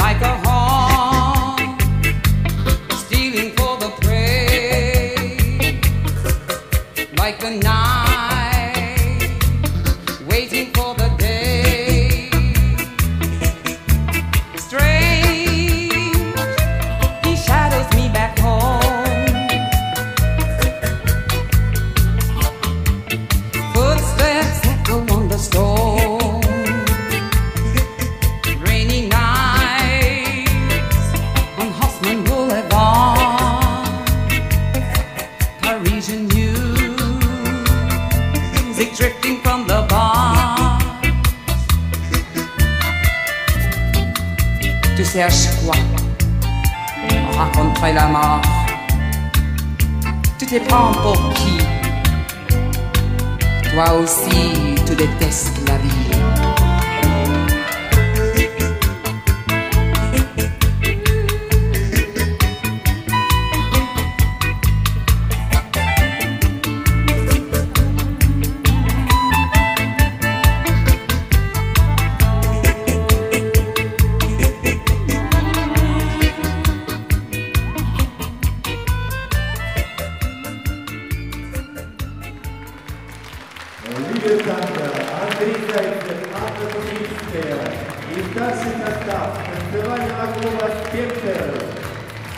like a hawk, stealing for the prey, like a night, waiting for the day. Strange, he shadows me back home. Footsteps echo on the stone. Rainy nights on Hoffman Boulevard. Parisian music drifting from the bar. Tu cherches quoi? On raconterait la mort. Tu te prends pour qui? Toi aussi, tu détestes la vie. Liebe Sandra, Андрей Зайцев, Анна Кушинская и старший состав танцевального клуба «Спектр».